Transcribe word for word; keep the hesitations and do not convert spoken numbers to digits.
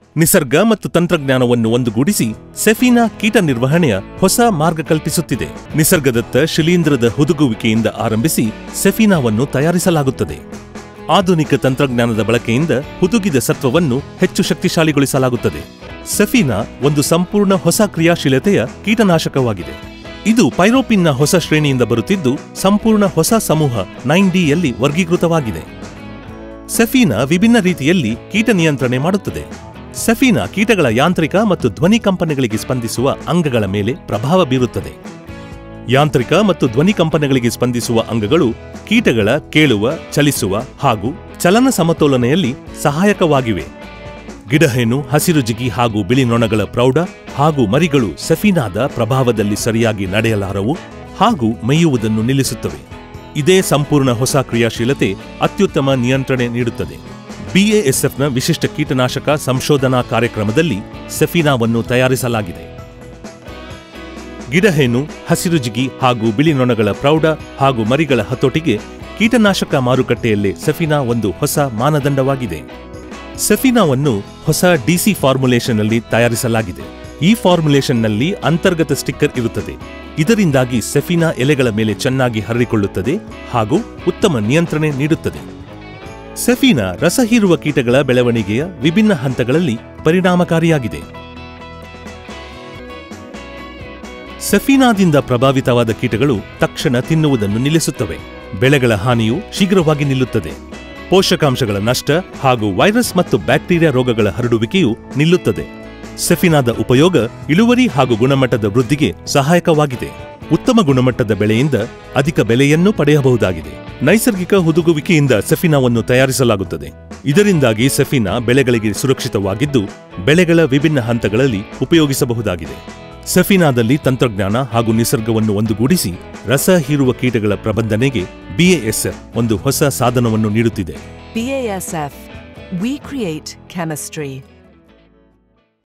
ನಿಸರ್ಗ ಮತ್ತು ತಂತ್ರಜ್ಞಾನವನ್ನು ಒಂದುಗೂಡಿಸಿ ಸೆಫೀನಾ ಕೀಟ ನಿರ್ವಹಣೆಯ ಹೊಸ ಮಾರ್ಗ ಕಲ್ಪಿಸುತ್ತಿದೆ. ನಿಸರ್ಗದತ್ತ ಶಿಲೀಂಧ್ರದ ಹುದುಗುವಿಕೆಯಿಂದ ಆರಂಭಿಸಿ ಸೆಫೀನಾವನ್ನು ತಯಾರಿಸಲಾಗುತ್ತದೆ. ಆಧುನಿಕ ತಂತ್ರಜ್ಞಾನದ ಬಳಕೆಯಿಂದ ಹುದುಗಿದ ಸತ್ವವನ್ನು ಹೆಚ್ಚು ಶಕ್ತಿಶಾಲಿಗೊಳಿಸಲಾಗುತ್ತದೆ. ಸೆಫೀನಾ ಒಂದು ಸಂಪೂರ್ಣ ಹೊಸ ಕ್ರಿಯಾಶೀಲತೆಯ ಕೀಟನಾಶಕವಾಗಿದೆ. ಇದು ಪೈರೋಪಿನ್ನ ಹೊಸ ಶ್ರೇಣಿಯಿಂದ ಬರುತ್ತಿದ್ದು ಸಂಪೂರ್ಣ ಹೊಸ ಸಮೂಹ ನೈನ್ ಡಿಯಲ್ಲಿ ವರ್ಗೀಕೃತವಾಗಿದೆ. ಸೆಫೀನಾ ವಿಭಿನ್ನ ರೀತಿಯಲ್ಲಿ ಕೀಟ ನಿಯಂತ್ರಣೆ ಮಾಡುತ್ತದೆ. ಸೆಫೀನಾ ಕೀಟಗಳ ಯಾಂತ್ರಿಕ ಮತ್ತು ಧ್ವನಿ ಕಂಪನಗಳಿಗೆ ಸ್ಪಂದಿಸುವ ಅಂಗಗಳ ಮೇಲೆ ಪ್ರಭಾವ ಬೀರುತ್ತದೆ. ಯಾಂತ್ರಿಕ ಮತ್ತು ಧ್ವನಿ ಕಂಪನಗಳಿಗೆ ಸ್ಪಂದಿಸುವ ಅಂಗಗಳು ಕೀಟಗಳ ಕೇಳುವ, ಚಲಿಸುವ ಹಾಗೂ ಚಲನ ಸಮತೋಲನೆಯಲ್ಲಿ ಸಹಾಯಕವಾಗಿವೆ. ಗಿಡಹೇನು, ಹಸಿರು ಜಿಗಿ ಹಾಗೂ ಬಿಳಿ ನೊಣಗಳ ಪ್ರೌಢ ಹಾಗೂ ಮರಿಗಳು ಸೆಫೀನಾದ ಪ್ರಭಾವದಲ್ಲಿ ಸರಿಯಾಗಿ ನಡೆಯಲಾರವು ಹಾಗೂ ಮೇಯುವುದನ್ನು ನಿಲ್ಲಿಸುತ್ತವೆ. ಇದೇ ಸಂಪೂರ್ಣ ಹೊಸ ಕ್ರಿಯಾಶೀಲತೆ ಅತ್ಯುತ್ತಮ ನಿಯಂತ್ರಣೆ ನೀಡುತ್ತದೆ. ಬಿಎಎಸ್ಎಫ್ನ ವಿಶಿಷ್ಟ ಕೀಟನಾಶಕ ಸಂಶೋಧನಾ ಕಾರ್ಯಕ್ರಮದಲ್ಲಿ ಸೆಫೀನಾವನ್ನು ತಯಾರಿಸಲಾಗಿದೆ. ಗಿಡಹೇನು, ಹಸಿರು ಜಿಗಿ ಹಾಗೂ ಬಿಳಿ ನೊಣಗಳ ಪ್ರೌಢ ಹಾಗೂ ಮರಿಗಳ ಹತೋಟಿಗೆ ಕೀಟನಾಶಕ ಮಾರುಕಟ್ಟೆಯಲ್ಲೇ ಸೆಫೀನಾ ಒಂದು ಹೊಸ ಮಾನದಂಡವಾಗಿದೆ. ಸೆಫೀನಾವನ್ನು ಹೊಸ ಡಿಸಿ ಫಾರ್ಮುಲೇಷನ್ನಲ್ಲಿ ತಯಾರಿಸಲಾಗಿದೆ. ಈ ಫಾರ್ಮುಲೇಷನ್ನಲ್ಲಿ ಅಂತರ್ಗತ ಸ್ಟಿಕ್ಕರ್ ಇರುತ್ತದೆ. ಇದರಿಂದಾಗಿ ಸೆಫೀನಾ ಎಲೆಗಳ ಮೇಲೆ ಚೆನ್ನಾಗಿ ಹರಡಿಕೊಳ್ಳುತ್ತದೆ ಹಾಗೂ ಉತ್ತಮ ನಿಯಂತ್ರಣೆ ನೀಡುತ್ತದೆ. ಸೆಫೀನಾ ರಸ ಹೀರುವ ಕೀಟಗಳ ಬೆಳವಣಿಗೆಯ ವಿಭಿನ್ನ ಹಂತಗಳಲ್ಲಿ ಪರಿಣಾಮಕಾರಿಯಾಗಿದೆ. ಸೆಫೀನಾದಿಂದ ಪ್ರಭಾವಿತವಾದ ಕೀಟಗಳು ತಕ್ಷಣ ತಿನ್ನುವುದನ್ನು ನಿಲ್ಲಿಸುತ್ತವೆ. ಬೆಳೆಗಳ ಹಾನಿಯು ಶೀಘ್ರವಾಗಿ ನಿಲ್ಲುತ್ತದೆ. ಪೋಷಕಾಂಶಗಳ ನಷ್ಟ ಹಾಗೂ ವೈರಸ್ ಮತ್ತು ಬ್ಯಾಕ್ಟೀರಿಯಾ ರೋಗಗಳ ಹರಡುವಿಕೆಯು ನಿಲ್ಲುತ್ತದೆ. ಸೆಫೀನಾದ ಉಪಯೋಗ ಇಳುವರಿ ಹಾಗೂ ಗುಣಮಟ್ಟದ ವೃದ್ಧಿಗೆ ಸಹಾಯಕವಾಗಿದೆ. ಉತ್ತಮ ಗುಣಮಟ್ಟದ ಬೆಳೆಯಿಂದ ಅಧಿಕ ಬೆಲೆಯನ್ನು ಪಡೆಯಬಹುದಾಗಿದೆ. ನೈಸರ್ಗಿಕ ಹುದುಗುವಿಕೆಯಿಂದ ಸೆಫೀನಾವನ್ನು ತಯಾರಿಸಲಾಗುತ್ತದೆ. ಇದರಿಂದಾಗಿ ಸೆಫೀನಾ ಬೆಳೆಗಳಿಗೆ ಸುರಕ್ಷಿತವಾಗಿದ್ದು ಬೆಳೆಗಳ ವಿಭಿನ್ನ ಹಂತಗಳಲ್ಲಿ ಉಪಯೋಗಿಸಬಹುದಾಗಿದೆ. ಸೆಫೀನಾದಲ್ಲಿ ತಂತ್ರಜ್ಞಾನ ಹಾಗೂ ನಿಸರ್ಗವನ್ನು ಒಂದುಗೂಡಿಸಿ ರಸ ಹೀರುವ ಕೀಟಗಳ ಪ್ರಬಂಧನೆಗೆ ಬಿಎಎಸ್ಎಫ್ ಒಂದು ಹೊಸ ಸಾಧನವನ್ನು ನೀಡುತ್ತಿದೆ. B A S F, we create chemistry.